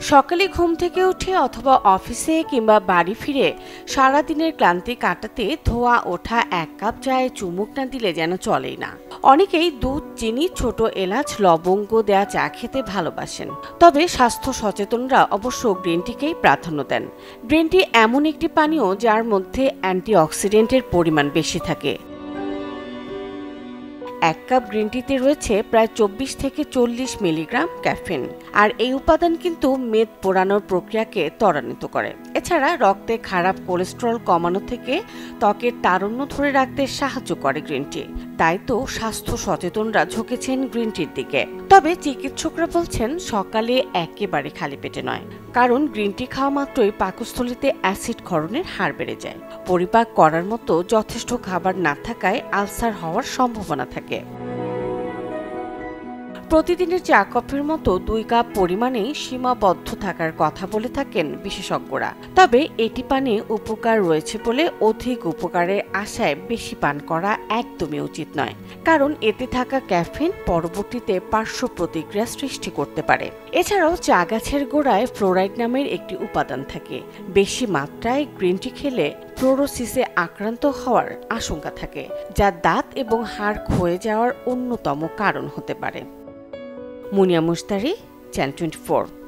সকালে ঘুম থেকে উঠে অথবা অফিসে কিংবা বাড়ি ফিরে সারাদিনের ক্লান্তি কাটাতে ধোয়া ওঠা 1 কাপ চায়ে চুমুক না দিলে যেন চলেই না। অনেকেই দুধ, চিনি, ছোট এলাচ, লবঙ্গ দেয়া চা খেতে ভালোবাসেন। তবে স্বাস্থ্য সচেতনরা অবশ্য গ্রিন টিকেই প্রাধান্য দেন। গ্রিন টি এমন একটি পানীয় যার মধ্যে অ্যান্টিঅক্সিডেন্টের পরিমাণ বেশি থাকে। 1 কাপ গ্রিন টিতে রয়েছে প্রায় 24 থেকে 40 মিলিগ্রাম ক্যাফিন, আর এই উপাদান কিন্তু মেদ পোড়ানোর প্রক্রিয়াকে ত্বরান্বিত করে। এছাড়া রক্তে খারাপ কোলেস্টেরল কমানো থেকে ত্বকের তারুণ্য ধরে রাখতে সাহায্য করে গ্রিন টি। তাই তো স্বাস্থ্য সচেতনরা ঝুঁকেছেন গ্রিন টির দিকে। তবে চিকিৎসকরা বলছেন সকালে একেবারে খালি পেটে নয়, কারণ গ্রিন টি খাওয়া মাত্রই পাকস্থলীতে অ্যাসিড ক্ষরণের হার বেড়ে যায়। পরিপাক করার মতো যথেষ্ট খাবার না থাকায় আলসার হওয়ার সম্ভাবনা থাকে। প্রতিদিনের চা কফির মতো 2 কাপ পরিমাণে সীমাবদ্ধ থাকার কথা বলে থাকেন বিশেষজ্ঞরা। তবে এটি পানে উপকার রয়েছে বলে অধিক উপকারের আশায় বেশি পান করা একদমই উচিত নয়, কারণ এতে থাকা ক্যাফিন পরবর্তীতে পার্শ্ব প্রতিক্রিয়া সৃষ্টি করতে পারে। এছাড়াও চা গাছের গোড়ায় ফ্লোরাইড নামের একটি উপাদান থাকে। বেশি মাত্রায় গ্রিন টি খেলে ফ্লোরোসিসে আক্রান্ত হওয়ার আশঙ্কা থাকে, যা দাঁত এবং হাড় ক্ষয়ে যাওয়ার অন্যতম কারণ হতে পারে। মুনিয়া মুশতারি, চ্যানেল 24।